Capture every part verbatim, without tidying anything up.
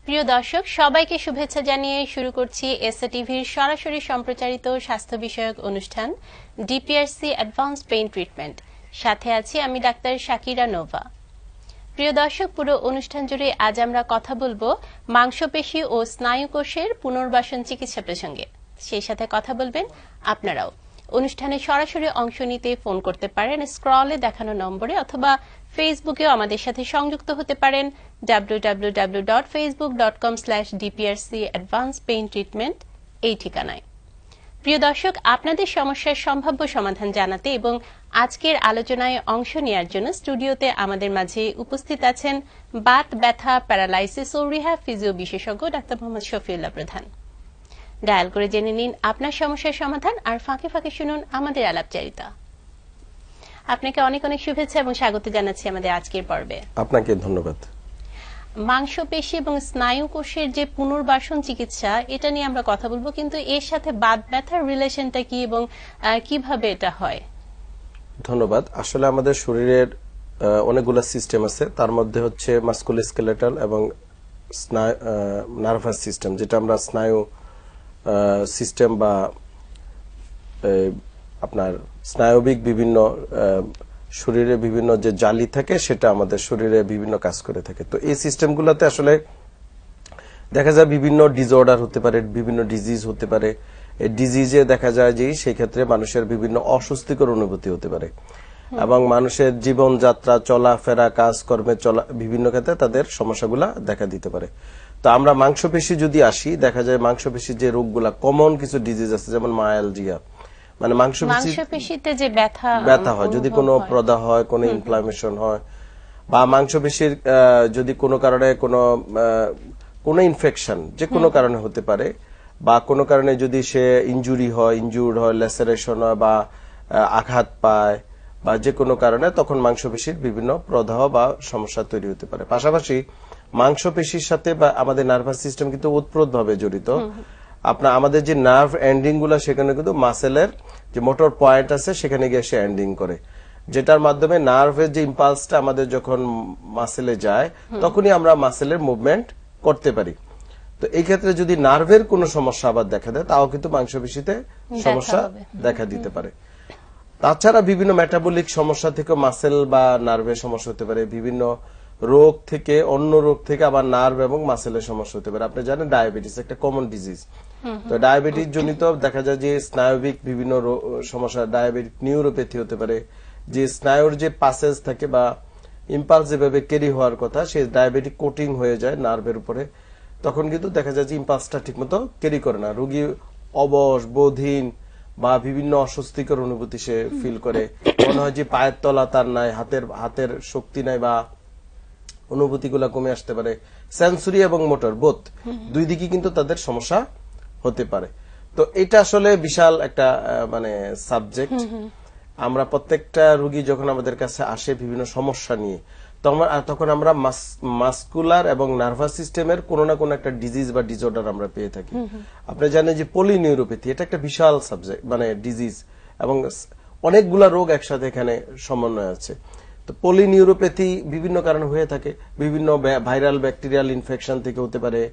প্রিয় দর্শক, সবাইকে শুভেচ্ছা জানিয়ে শুরু করছি এসএ টিভির সরাসরি সম্প্রচারিত স্বাস্থ্য বিষয়ক অনুষ্ঠান ডিপিআরসি অ্যাডভান্সড পেইন ট্রিটমেন্ট। সাথে আছি আমি ডাক্তার শাকিরা নোভা। প্রিয় দর্শক, পুরো অনুষ্ঠান জুড়ে আজ আমরা কথা বলবো মাংসপেশি ও স্নায়ু কোষের পুনর্বাসন চিকিৎসা প্রসঙ্গে। সেই সাথে কথা বলবেন আপনারাও। অনুষ্ঠানে সরাসরি অংশ নিতে ফোন করতে পারেন স্ক্রলে দেখানো নম্বরে, অথবা ফেসবুকেও আমাদের সাথে সংযুক্ত হতে পারেন W W W dot Facebook dot com slash DPRC advance pain treatment এই ঠিকানায়। প্রিয় দর্শক, আপনাদের সমস্যার সম্ভাব্য সমাধান জানাতে এবং আজকের আলোচনায় অংশ নেওয়ার জন্য স্টুডিওতে আমাদের মাঝে উপস্থিত আছেন বাত ব্যথা, প্যারালাইসিস ও রিহ্যাব ফিজিও বিশেষজ্ঞ ডাক্তার মোহাম্মদ শফিউল্লাহ প্রধান। ডায়াল করে জেনে নিন আপনার সমস্যার সমাধান, আর ফাঁকে ফাঁকে শুনুন আমাদের আলাপচারিতা। আপনাকে অনেক অনেক শুভেচ্ছা এবং স্বাগত জানাচ্ছি আমাদের আজকের পর্বে। আপনাকে ধন্যবাদ। মাংসপেশি এবং স্নায়ু কোষের যে পুনর্বাসন চিকিৎসা, এটা নিয়ে আমরা কথা বলবো, কিন্তু এর সাথে বাত ব্যথার রিলেশনটা কি এবং কিভাবে এটা হয়? ধন্যবাদ। আসলে আমাদের শরীরের অনেকগুলো সিস্টেম আছে, তার মধ্যে হচ্ছে মাস্কুলোস্কেলেটাল এবং নার্ভাস সিস্টেম, যেটা আমরা স্নায়ু সিস্টেম বা আপনার স্নায়বিক বিভিন্ন শরীরে বিভিন্ন যে জালি থাকে সেটা আমাদের শরীরে বিভিন্ন কাজ করে থাকে। তো এই সিস্টেমগুলোতে আসলে দেখা যায় বিভিন্ন ডিসঅর্ডার হতে পারে, বিভিন্ন ডিজিজ হতে পারে। এই ডিজিজে দেখা যায় যে সেই ক্ষেত্রে মানুষের বিভিন্ন অস্বস্তিকর অনুভূতি হতে পারে এবং মানুষের জীবনযাত্রা, চলাফেরা, কাজকর্মে চলা বিভিন্ন ক্ষেত্রে তাদের সমস্যাগুলা দেখা দিতে পারে। তো আমরা মাংসপেশি যদি আসি, দেখা যায় মাংসপেশির যে রোগগুলা কমন কিছু ডিজিজ আছে, যেমন মায়ালজিয়া, মানে মাংসপেশিতে যে ব্যথা ব্যথা হয়, যদি কোনো প্রদাহ হয়, কোনো ইনফ্লামেশন হয়, বা মাংসপেশির যদি কোনো কারণে কোনো কোনো ইনফেকশন যে কোনো কারণে হতে পারে, বা কোনো কারণে যদি সে ইনজুরি হয়, ইনজুর্ড হয়, ল্যাসারেশন হয় বা আঘাত পায় বা যে কোনো কারণে, তখন মাংসপেশির বিভিন্ন প্রদাহ বা সমস্যা তৈরি হতে পারে। পাশাপাশি মাংসপেশির সাথে বা আমাদের নার্ভাস সিস্টেম কিন্তু ওতপ্রোতভাবে জড়িত। আপনার আমাদের যে নার্ভ এন্ডিং গুলা, সেখানে কিন্তু মাসেলের যে মোটর পয়েন্ট আছে সেখানে গিয়ে সে এন্ডিং করে, যেটার মাধ্যমে নার্ভের যে ইম্পালসটা আমাদের যখন মাসেলে যায় তখনই আমরা মাসেলের মুভমেন্ট করতে পারি। তো এই ক্ষেত্রে যদি নার্ভের কোনো সমস্যা আবার দেখা দেয়, তাও কিন্তু মাংসপেশিতে সমস্যা দেখা দিতে পারে। তাছাড়া বিভিন্ন মেটাবলিক সমস্যা থেকে মাসেল বা নার্ভের সমস্যা হতে পারে, বিভিন্ন রোগ থেকে, অন্য রোগ থেকে আবার নার্ভ এবং মাসেলের সমস্যা হতে পারে। আপনি জানেন ডায়াবেটিস একটা কমন ডিজিজ। তো ডায়াবেটিস জনিত দেখা যায় যে স্নায়বিক বিভিন্ন সমস্যা, ডায়াবেটিক নিউরোপ্যাথি হতে পারে, যে স্নায়ুর যে পাসেজ থাকে বা ইম্পালস যেভাবে ক্যারি হওয়ার কথা, সেই ডায়াবেটিক কোটিং হয়ে যায় নার্ভের উপরে, তখন কিন্তু দেখা যায় যে ইম্পালসটা ঠিকমতো ক্যারি করে না, রোগী অবশ, বধির বা বিভিন্ন অস্বস্তিকর অনুভূতি সে ফিল করে, মনে হয় যে পায়ের তলা তার নাই, হাতের হাতের শক্তি নাই, বা অনুভূতিগুলা কমে আসতে পারে। সেন্সরি এবং মোটর বোথ দুই দিকে কিন্তু তাদের সমস্যা হতে পারে। তো এটা আসলে বিশাল একটা মানে সাবজেক্ট। আমরা প্রত্যেকটা রোগী যখন আমাদের কাছে আসে বিভিন্ন সমস্যা নিয়ে, তখন আমরা মাস্কুলার এবং নার্ভাস সিস্টেমের কোনো না কোনো একটা ডিজিজ বা ডিসঅর্ডার আমরা পেয়ে থাকি। আপনি জানেন যে পলিনিউরোপ্যাথি এটা একটা বিশাল সাবজেক্ট, মানে ডিজিজ, এবং অনেকগুলা রোগ একসাথে এখানে সমন্বয় আছে। তো পলিনিউরোপ্যাথি বিভিন্ন কারণে হয়ে থাকে, বিভিন্ন ভাইরাল ব্যাকটেরিয়াল ইনফেকশন থেকে হতে পারে,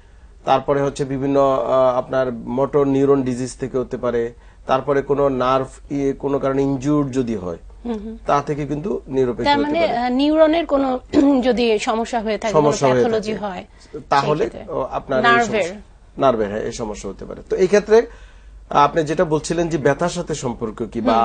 তারপরে হচ্ছে বিভিন্ন আপনার মোটর নিউরন ডিজিজ থেকে হতে পারে, তারপরে কোনো নার্ভ কোনো কারণে ইনজুর্ড যদি হয় তা থেকে কিন্তু নিউরোপ্যাথি হতে পারে। মানে নিউরনের কোনো যদি সমস্যা হয়ে থাকে, প্যাথোলজি হয়, তাহলে আপনার নার্ভের নার্ভের হ্যাঁ এই সমস্যা হতে পারে। তো এই ক্ষেত্রে আপনি যেটা বলছিলেন যে ব্যথার সাথে সম্পর্ক কি বা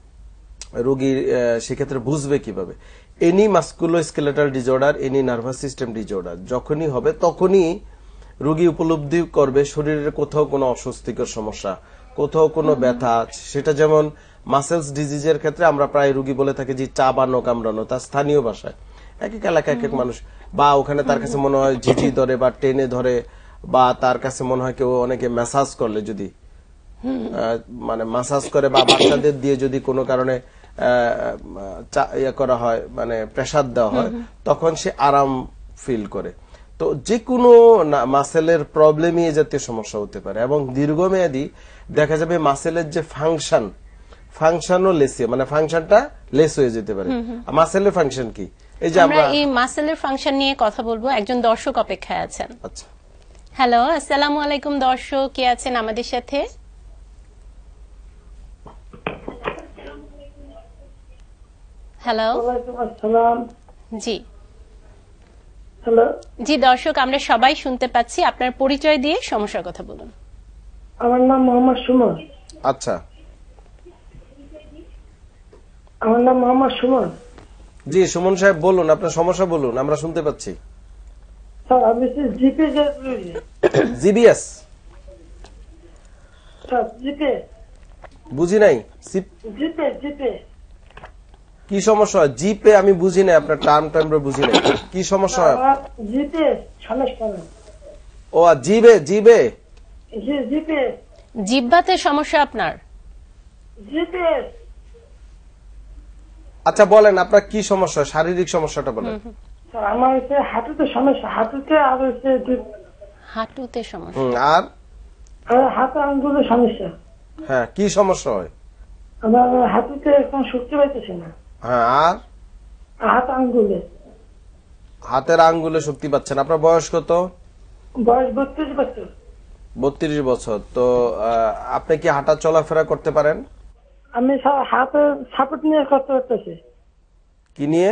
রোগীর সেক্ষেত্রে বুঝবে কিভাবে, any musculoskeletal disorder, any nervous system disorder যখনই হবে তখনই রোগী উপলব্ধি করবে শরীরের কোথাও কোনো অস্বস্তিকর সমস্যা, কোথাও কোনো ব্যথা। সেটা যেমন মাসেলস ডিজিজের ক্ষেত্রে আমরা প্রায় রোগী বলে থাকি যে চাবানো, কামড়ানো, তার স্থানীয় ভাষায় এক এক এলাকায় এক এক মানুষ, বা ওখানে তার কাছে মনে হয় ঝিঝি ধরে বা টেনে ধরে, বা তার কাছে মনে হয় কেউ অনেকে ম্যাসাজ করলে, যদি মানে ম্যাসাজ করে বা বাচ্চাদের দিয়ে যদি কোনো কারণে ইয়ে করা হয়, মানে প্রেসার দেওয়া হয়, তখন সে আরাম ফিল করে। তো যে কোনো মাসেলের প্রবলেমই এই জাতীয় সমস্যা হতে পারে, এবং দীর্ঘমেয়াদী দেখা যাবে মাসেলের যে ফাংশন, ফাংশনও লেসে, মানে ফাংশনটা লেস হয়ে যেতে পারে। মাসেলের ফাংশন কি, এই যে আমরা আমরা এই মাসেলের ফাংশন নিয়ে কথা বলবো, একজন দর্শক অপেক্ষায় আছেন। আচ্ছা, হ্যালো, আসসালামু আলাইকুম দর্শক, কে আছেন আমাদের সাথে? হ্যালো। ওয়ালাইকুম আসসালাম। জি হ্যালো, জি দর্শক, আমরা সবাই শুনতে পাচ্ছি। আপনার পরিচয় দিয়ে সমস্যার কথা বলুন। আমার নাম মোহাম্মদ সুমন। আচ্ছা, আমার নাম মোহাম্মদ সুমন। জি সুমন সাহেব বলুন, আপনার সমস্যা বলুন, আমরা শুনতে পাচ্ছি। স্যার আমি জিপে জিবিএস স্যার জিপে বুঝি নাই, সি- জিপে জিপে কি সমস্যা হয়? জিপে আমি বুঝি নাই, আপনার টার্ম টাইম বুঝি নাই, কি সমস্যা হয়? আমার জিপে সমস্যা নেই। ও আর জিবে জিবে জি জিপে জিহ্বাতে সমস্যা আপনার? জিপে আচ্ছা বলেন আপনার কি সমস্যা, শারীরিক সমস্যাটা বলেন। স্যার আমার হচ্ছে হাঁটুতে সমস্যা, হাঁটুতে আর হচ্ছে জিপ- হাঁটুতে সমস্যা। হুম, আর আর হাতে আঙ্গুলের সমস্যা। হ্যাঁ কি সমস্যা হয়? আমার হাঁটুতে এখন শক্তি পাইতেছে না, হ্যাঁ আর হাত আঙ্গুলে। হাতের আঙ্গুলে শক্তি পাচ্ছেন। আপনার বয়স কত? বয়স বত্রিশ বছর। বত্রিশ বছর। তো আহ, আপনি কি হাঁটা চলাফেরা করতে পারেন? আমি স্যার হাতে সাপোর্ট নিয়ে করতে পারতেছি, কি নিয়ে?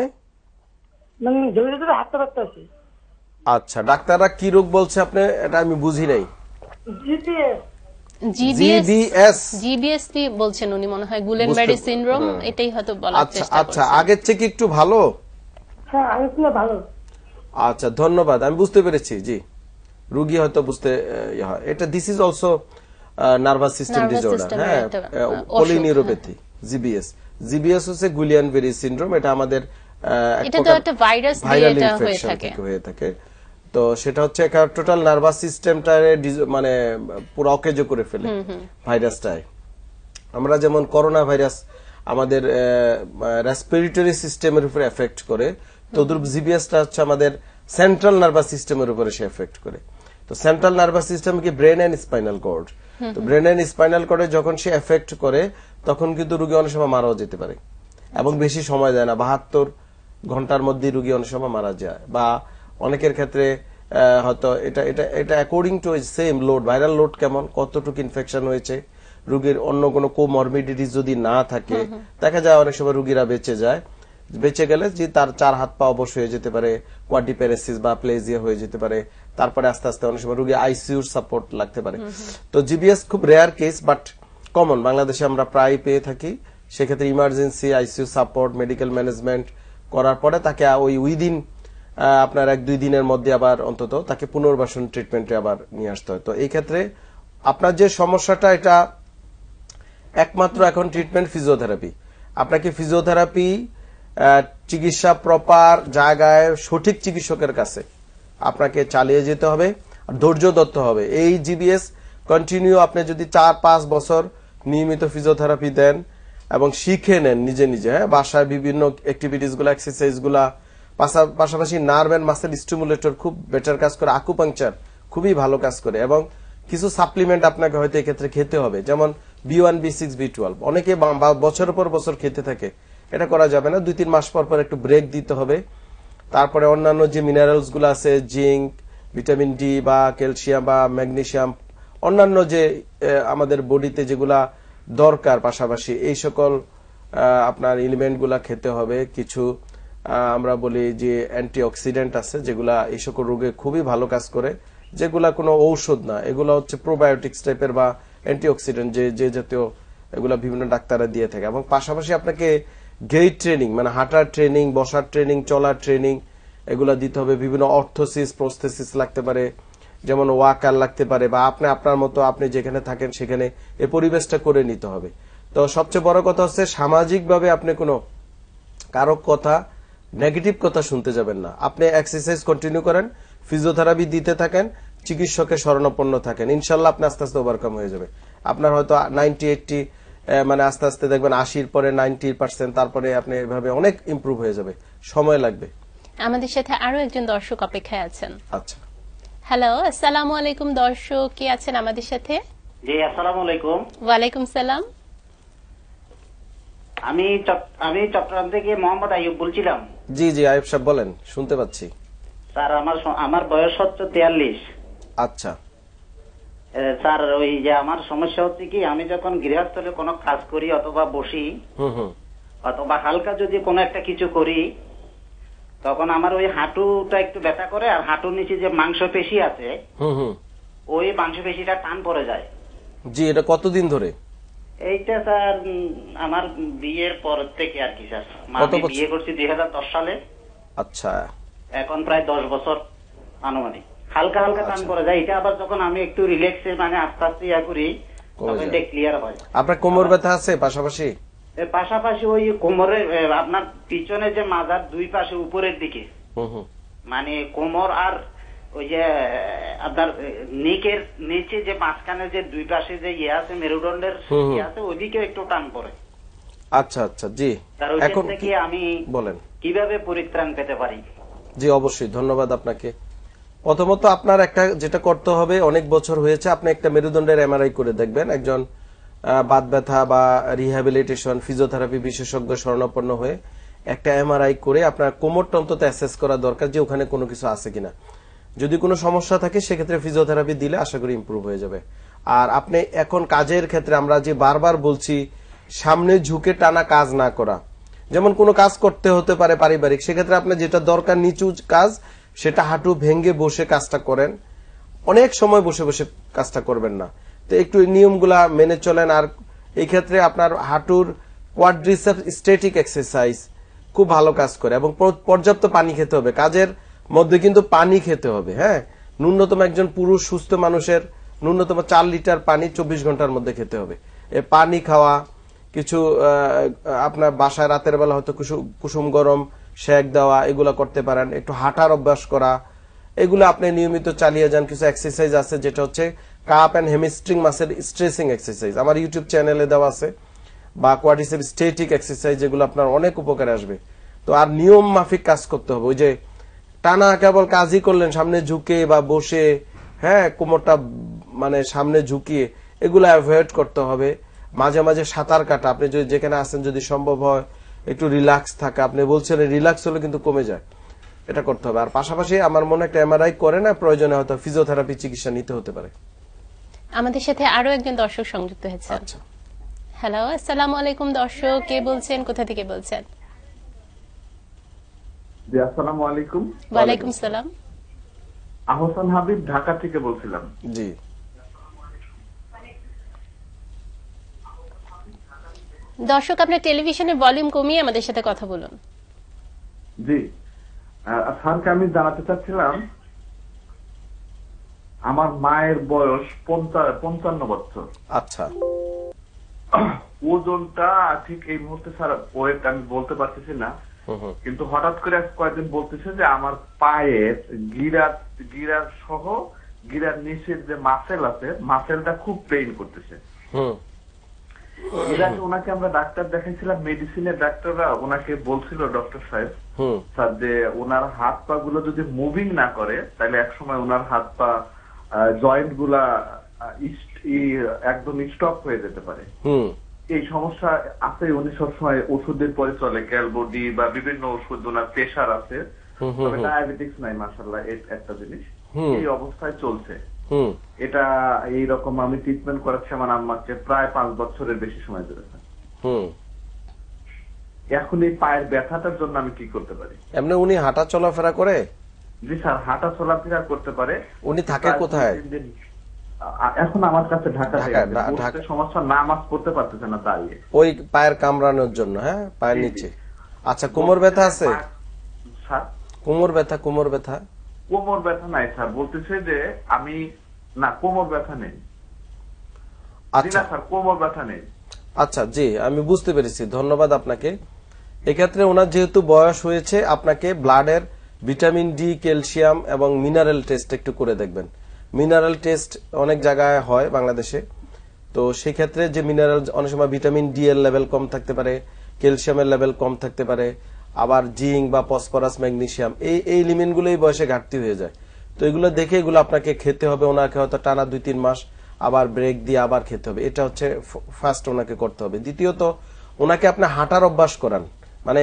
মানে ধরে ধরে হাঁটতে পারতেছি। আচ্ছা, ডাক্তাররা কি রোগ বলছে আপনি, এটা আমি বুঝি নাই। জিপিএস জিবিএস জিবিএস জিবিএস বলছেন উনি, মনে হয় গুলেনবেরি বুঝতে- সিনড্রোম, হ্যাঁ। এটাই হয়তো বলার আচ্ছা চেষ্টা আচ্ছা, করছেন। আগের থেকে একটু ভালো? হ্যাঁ আমি শুনে ভালো। আচ্ছা ধন্যবাদ, আমি বুঝতে পেরেছি। জি, রুগী হয়তো বুঝতে আহ, ইয়ে হয়। এটা this is also nervous system Nervous disorder, system হ্যাঁ, এর একটা, আহ, অসুখ, পলিনিউরোপ্যাথি। জিবিএস জিবিএস হচ্ছে গুলিয়ানবেরি সিনড্রোম। এটা আমাদের আহ, এক এটা তো প্রকার একটা ভাইরাস দিয়ে ভাইরাল এটা হয়ে ইনফেকশন থাকে। থেকে হয়ে থাকে। তো সেটা হচ্ছে টোটাল নার্ভাস সিস্টেমটা মানে পুরো অকেজ করে ফেলে ভাইরাসটায়। আমরা যেমন করোনা ভাইরাস আমাদের রেসপিরেটরি সিস্টেমের উপরে এফেক্ট করে, তদ্রুপ জিবিএসটা হচ্ছে আমাদের সেন্ট্রাল নার্ভাস সিস্টেমের উপরে সে এফেক্ট করে। তো সেন্ট্রাল নার্ভাস সিস্টেম কি ব্রেন এন্ড স্পাইনাল কর্ড। তো ব্রেন এন্ড স্পাইনাল কর্ডে যখন সে এফেক্ট করে তখন কিন্তু রোগী অনেক সময় মারাও যেতে পারে, এবং বেশি সময় দেয় না, বাহাত্তর ঘন্টার মধ্যে রোগী অনেক সময় মারা যায়। বা অনেকের ক্ষেত্রে আহ, হয়তো এটা এটা এটা according to same load, viral load কেমন, কতটুকু ইনফেকশন হয়েছে, রোগীর অন্য কোনো কোমরবিডিটিস যদি না থাকে, দেখা যায় অনেক সময় রোগীরা বেঁচে যায়। বেঁচে গেলে যে তার চার হাত পা অবশ্যই হয়ে যেতে পারে, কোয়াড্রিপ্যারেসিস বা প্লেজিয়া হয়ে যেতে পারে। তারপরে আস্তে আস্তে অনেক সময় রোগী আইসিইউর সাপোর্ট লাগতে পারে। তো জিবিএস খুব রেয়ার কেস, বাট কমন, বাংলাদেশে আমরা প্রায় পেয়ে থাকি। সেক্ষেত্রে emergency ICU support, medical management করার পরে তাকে ওই উইদিন আপনার এক দুই দিনের মধ্যে আবার অন্তত তাকে পুনর্বাসন ট্রিটমেন্টে আবার নিয়ে আসতে হয়। তো এই ক্ষেত্রে আপনার যে সমস্যাটা, এটা একমাত্র এখন ট্রিটমেন্ট ফিজিওথেরাপি। আপনাকে ফিজিওথেরাপি চিকিৎসা প্রপার জায়গায় সঠিক চিকিৎসকের কাছে আপনাকে চালিয়ে যেতে হবে, আর ধৈর্য ধরতে হবে। এই জিবিএস কন্টিনিউ আপনি যদি চার পাঁচ বছর নিয়মিত ফিজিওথেরাপি দেন এবং শিখে নেন নিজে নিজে, হ্যাঁ, বাসায় বিভিন্ন অ্যাক্টিভিটিস গুলা, এক্সারসাইজ গুলা, পাশাপাশি নার্ভ এন্ড মাসেল স্টিমুলেটর খুব বেটার কাজ করে, আকুপাংচার খুবই ভালো কাজ করে, এবং কিছু সাপ্লিমেন্ট আপনাকে হয়তো এক্ষেত্রে খেতে হবে, যেমন B one B six B twelve. অনেকে বছরের পর বছর খেতে থাকে, এটা করা যাবে না, দুই তিন মাস পর পর একটু ব্রেক দিতে হবে। তারপরে অন্যান্য যে মিনারেলস গুলো আছে, জিঙ্ক, ভিটামিন ডি বা ক্যালসিয়াম বা ম্যাগনেসিয়াম, অন্যান্য যে আমাদের বডিতে যেগুলা দরকার, পাশাপাশি এই সকল আপনার এলিমেন্ট গুলা খেতে হবে। কিছু আমরা বলি যে অ্যান্টিঅক্সিডেন্ট আছে যেগুলা এই সকল রোগে খুবই ভালো কাজ করে, যেগুলা কোনো ঔষধ না, এগুলা হচ্ছে প্রোবায়োটিক্স টাইপের বা অ্যান্টিঅক্সিডেন্ট যে যে জাতীয়, এগুলা বিভিন্ন ডাক্তাররা দিয়ে থাকে। এবং পাশাপাশি আপনাকে গেইট ট্রেনিং, মানে হাঁটার ট্রেনিং, বসার ট্রেনিং, চলার ট্রেনিং, এগুলা দিতে হবে। বিভিন্ন অর্থোসিস, প্রস্থেসিস লাগতে পারে, যেমন ওয়াকার লাগতে পারে, বা আপনি আপনার মতো আপনি যেখানে থাকেন সেখানে এই পরিবেশটা করে নিতে হবে। তো সবচেয়ে বড় কথা হচ্ছে সামাজিকভাবে আপনি কোনো কারো কথা, নেগেটিভ কথা শুনতে যাবেন না। আপনি এক্সারসাইজ কন্টিনিউ করেন, ফিজিওথেরাপি দিতে থাকেন, চিকিৎসকের শরণাপন্ন থাকেন, ইনশাল্লাহ আপনি আস্তে আস্তে ওভারকাম হয়ে যাবে। আপনার হয়তো নাইনটি এইটটি মানে আস্তে আস্তে দেখবেন আশির পরে নাইনটি পার্সেন্ট, তারপরে আপনি এভাবে অনেক ইমপ্রুভ হয়ে যাবে, সময় লাগবে। আমাদের সাথে আরো একজন দর্শক অপেক্ষায় আছেন। আচ্ছা, হ্যালো, আসসালামু আলাইকুম দর্শক, কে আছেন আমাদের সাথে? জি আসসালামু আলাইকুম। ওয়ালাইকুম সালাম। আমি আমি চট্টগ্রাম থেকে মোহাম্মদ আইয়ুব বলছিলাম। জি জি আইয়ুব সাহেব বলেন, শুনতে পাচ্ছি। স্যার আমার আমার বয়স হচ্ছে তিয়াল্লিশ। আচ্ছা স্যার ওই যে আমার সমস্যা হচ্ছে কি, আমি যখন গৃহস্থলে কোনো কাজ করি অথবা বসি হুম হুম অথবা হালকা যদি কোনো একটা কিছু করি, তখন আমার ওই হাঁটুটা একটু ব্যথা করে, আর হাঁটুর নিচে যে মাংসপেশি আছে হুম হুম ওই মাংসপেশিটা টান পড়ে যায়। জি, এটা কতদিন ধরে? এইটা স্যার আমার বিয়ের পর থেকে আর কি স্যার। আমি বিয়ে করছি দুই হাজার দশ সালে। আচ্ছা, এখন প্রায় দশ বছর আনুমানিক হালকা হালকা টান পড়ে যায়। এটা আবার যখন আমি একটু রিল্যাক্সে মানে আস্তে আস্তে ইয়া করি তখন এটা ক্লিয়ার হয়। আপনার কোমর ব্যথা আছে পাশাপাশি? এর পাশাপাশি ওই কোমরে আপনার পিছনে যে মাথার দুই পাশে উপরের দিকে মানে কোমর আর ওই যে আপনার নিকের নিচে যে মাঝখানে যে দুই পাশে যে ইয়ে আছে মেরুদণ্ডের ইয়ে আছে ওইদিকে একটু টান পড়ে। আচ্ছা আচ্ছা জি, এখন থেকে আমি বলেন কিভাবে পরিত্রাণ পেতে পারি? জি অবশ্যই, ধন্যবাদ আপনাকে। প্রথমত আপনার একটা যেটা করতে হবে, অনেক বছর হয়েছে, আপনি একটা মেরুদণ্ডের এমআরআই করে দেখবেন। একজন বাত ব্যথা বা রিহ্যাবিলিটেশন ফিজিওথেরাপি বিশেষজ্ঞ শরণাপন্ন হয়ে একটা এমআরআই করে আপনার কোমরটা অন্তত অ্যাসেস করা দরকার যে ওখানে কোনো কিছু আছে কিনা। যদি কোনো সমস্যা থাকে সেক্ষেত্রে ফিজিওথেরাপি দিলে আশা করি ইমপ্রুভ হয়ে যাবে। আর আপনি এখন কাজের ক্ষেত্রে আমরা যে বারবার বলছি সামনে ঝুঁকে টানা কাজ না করা, যেমন কোনো কাজ করতে হতে পারে পারিবারিক, সেক্ষেত্রে আপনার যেটা দরকার নিচু কাজ সেটা হাঁটু ভেঙে বসে কাজটা করেন, অনেক সময় বসে বসে কাজটা করবেন না। তো একটু নিয়মগুলা মেনে চলেন। আর এই ক্ষেত্রে আপনার হাঁটুর কোয়াড্রিসেপস স্ট্যাটিক এক্সারসাইজ খুব ভালো কাজ করে, এবং পর্যাপ্ত পানি খেতে হবে। কাজের মধ্যে কিন্তু পানি খেতে হবে, হ্যাঁ, ন্যূনতম একজন পুরুষ সুস্থ মানুষের ন্যূনতম চার লিটার পানি চব্বিশ ঘন্টার মধ্যে খেতে হবে। এ পানি খাওয়া, কিছু আপনার বাসায় রাতের বেলা হয়তো কুসুম গরম শেক দেওয়া, এগুলো করতে পারেন। একটু হাঁটার অভ্যাস করা, এগুলো আপনি নিয়মিত চালিয়ে যান। কিছু এক্সারসাইজ আছে যেটা হচ্ছে calf and hamstring muscle stretching exercise, আমার ইউটিউব চ্যানেলে দেওয়া আছে, বা কোয়াড্রিসেপস স্ট্যাটিক এক্সারসাইজ, যেগুলো আপনার অনেক উপকারে আসবে। তো আর নিয়ম মাফিক কাজ করতে হবে। ওই যে টানা কেবল কাজই করলেন সামনে ঝুঁকে বা বসে, হ্যাঁ, কোমরটা মানে সামনে ঝুঁকিয়ে, এগুলো অ্যাভয়েড করতে হবে। মাঝে মাঝে সাঁতার কাটা, আপনি যদি যেখানে আছেন যদি সম্ভব হয় একটু রিল্যাক্স থাকা, আপনি বলছেন রিল্যাক্স হলে কিন্তু কমে যায়, এটা করতে হবে। আর পাশাপাশি আমার মনে একটা এমআরআই করে না, প্রয়োজনে হয়তো ফিজিওথেরাপি চিকিৎসা নিতে হতে পারে। আমাদের সাথে আরো একজন দর্শক সংযুক্ত হয়েছে। আচ্ছা, হ্যালো, আসসালামু আলাইকুম দর্শক, কে বলছেন, কোথা থেকে বলছেন? জি আসসালামু আলাইকুম। ওয়ালাইকুম সালাম। আহসান হাবিব, ঢাকা থেকে বলছিলাম। জি দর্শক, আপনার টেলিভিশনের ভলিউম কমিয়ে আমাদের সাথে কথা বলুন। জি স্যারকে আমি জানাতে চাচ্ছিলাম, আমার মায়ের বয়স পঞ্চান্ন বছর। আচ্ছা, ওজনটা ঠিক এই মুহূর্তে স্যার ওয়েট আমি বলতে পারতেছি না, কিন্তু হঠাৎ করে কয়েকদিন বলতেছে যে আমার পায়ের গিরার গিরার সহ গিরার নিচের যে মাসেল আছে মাসেলটা খুব পেইন করতেছে। এর আগে ওনাকে আমরা ডাক্তার দেখাইছিলাম, মেডিসিনের ডাক্তাররা ওনাকে বলছিল, ডক্টর সাহেব স্যার, যে ওনার হাত পা গুলো যদি মুভিং না করে তাহলে একসময় ওনার হাত পা জয়েন্ট গুলা একদম স্টপ হয়ে যেতে পারে। এই সমস্যা আছে, উনি সবসময় ওষুধের পরে চলে, ক্যালবোডি বা বিভিন্ন ওষুধ, ওনার প্রেশার আছে, তবে ডায়াবেটিক্স নাই মাশাআল্লাহ, একটা জিনিস এই অবস্থায় চলছে। এটা এইরকম আমি ট্রিটমেন্ট করাচ্ছি আমার আম্মাকে প্রায় পাঁচ বছরের বেশি সময় ধরে। এখন এই পায়ের ব্যথাটার জন্য আমি কি করতে পারি? এমনি উনি হাঁটা চলাফেরা করে? জি স্যার, হাঁটা চলাফেরা করতে পারে। উনি থাকে কোথায় এখন? আমার কাছে ঢাকা। সমস্যা, নামাজ পড়তে পারতেছে না দাঁড়িয়ে, ওই পায়ের কামড়ানোর জন্য, হ্যাঁ, পায়ের নিচে। আচ্ছা, কোমর ব্যথা আছে? স্যার কোমর ব্যথা, কোমর ব্যথা কোমর ব্যথা নাই স্যার, বলতেছে যে আমি না, কোমর ব্যথা নেই। আচ্ছা স্যার, কোমর ব্যথা নেই। আচ্ছা জি, আমি বুঝতে পেরেছি, ধন্যবাদ আপনাকে। এক্ষেত্রে ওনার যেহেতু বয়স হয়েছে, আপনাকে ব্লাডের ভিটামিন ডি, ক্যালসিয়াম এবং মিনারেল টেস্ট একটু করে দেখবেন। মিনারেল টেস্ট অনেক জায়গায় হয় বাংলাদেশে, তো সেই ক্ষেত্রে যে মিনারেল, অনেক সময় ভিটামিন ডি এর লেভেল কম থাকতে পারে, ক্যালসিয়ামের লেভেল কম থাকতে পারে, আবার জিঙ্ক বা ফসফরাস, ম্যাগনেসিয়াম, এই এই এলিমেন্টগুলো এই বয়সে ঘাটতি হয়ে যায়। তো এগুলো দেখে এগুলো আপনাকে খেতে হবে। ওনাকে হয়তো টানা দুই তিন মাস আবার ব্রেক দিয়ে আবার খেতে হবে, এটা হচ্ছে ফার্স্ট ওনাকে করতে হবে। দ্বিতীয়ত, ওনাকে আপনি হাঁটার অভ্যাস করান, মানে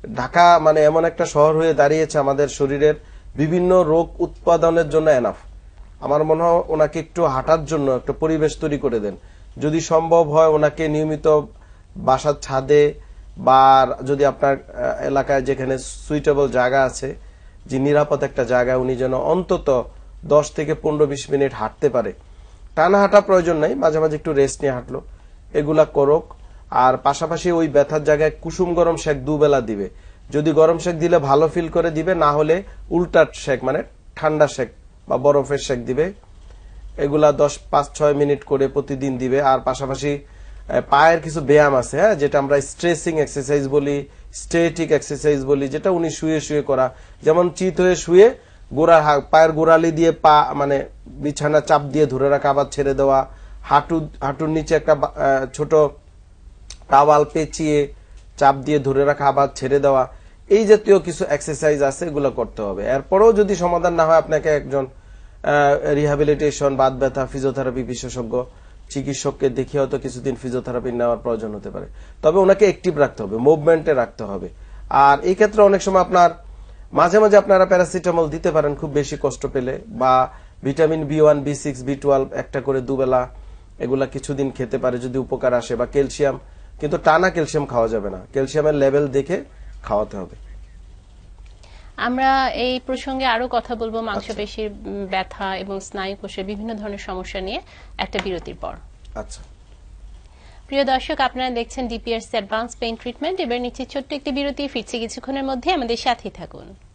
ঢাকা মানে এমন একটা শহর হয়ে দাঁড়িয়েছে আমাদের শরীরের বিভিন্ন রোগ উৎপাদনের জন্য এনাফ। আমার মনে হয় ওনাকে একটু হাঁটার জন্য একটা পরিবেশ তৈরি করে দেন, যদি সম্ভব হয় ওনাকে নিয়মিত বাসার ছাদে বা যদি আপনার এলাকায় যেখানে সুইটেবল জায়গা আছে, যে নিরাপদ একটা জায়গা, উনি যেন অন্তত দশ থেকে পনেরো বিশ মিনিট হাঁটতে পারে। টানা হাঁটা প্রয়োজন নাই, মাঝে মাঝে একটু রেস্ট নিয়ে হাঁটলো, এগুলা করুক। আর পাশাপাশি ওই ব্যথার জায়গায় কুসুম গরম শেক দুবেলা দিবে, যদি গরম শেক দিলে ভালো ফিল করে দিবে, না হলে উল্টা শেক মানে ঠান্ডা শেক বা বরফের শেক দিবে। এগুলা দশ পাঁচ ছয় মিনিট করে প্রতিদিন দিবে। আর পাশাপাশি পায়ের কিছু ব্যায়াম আছে, হ্যাঁ, যেটা আমরা স্ট্রেচিং এক্সারসাইজ বলি, স্ট্যাটিক এক্সারসাইজ বলি, যেটা উনি শুয়ে শুয়ে করা, যেমন চিত হয়ে শুয়ে গোড়া পায়ের গোড়ালি দিয়ে পা মানে বিছানা চাপ দিয়ে ধরে রাখা, আবার ছেড়ে দেওয়া, হাঁটু হাঁটুর নিচে একটা ছোট টাওয়াল পেঁচিয়ে চাপ দিয়ে ধরে রাখা, আবার ছেড়ে দেওয়া, এই জাতীয় কিছু এক্সারসাইজ আছে, এগুলো করতে হবে। এরপরেও যদি সমাধান না হয়, আপনাকে একজন রিহ্যাবিলিটেশন, বাত ব্যথা, ফিজিওথেরাপি বিশেষজ্ঞ চিকিৎসককে দেখিয়ে হয়তো কিছুদিন ফিজিওথেরাপি নেওয়ার প্রয়োজন হতে পারে। তবে ওনাকে অ্যাক্টিভ রাখতে হবে, মুভমেন্টে রাখতে হবে। আর এই ক্ষেত্রে অনেক সময় আপনার মাঝে মাঝে আপনারা প্যারাসিটামল দিতে পারেন খুব বেশি কষ্ট পেলে, বা vitamin B one B six B twelve একটা করে দুবেলা এগুলা কিছুদিন খেতে পারে যদি উপকার আসে, বা ক্যালসিয়াম, কিন্তু টানা ক্যালসিয়াম খাওয়া যাবে না, ক্যালসিয়ামের লেভেল দেখে খাওয়াতে হবে। আমরা এই প্রসঙ্গে আরো কথা বলবো, মাংসপেশির ব্যথা এবং স্নায়ু কোষের বিভিন্ন ধরনের সমস্যা নিয়ে একটা বিরতির পর। আচ্ছা প্রিয় দর্শক, আপনারা দেখছেন ডিপিআরসি অ্যাডভান্স পেইন ট্রিটমেন্ট। এবার নিচ্ছে ছোট্ট একটি বিরতি, ফিরছি কিছুক্ষণের মধ্যে, আমাদের সাথেই থাকুন।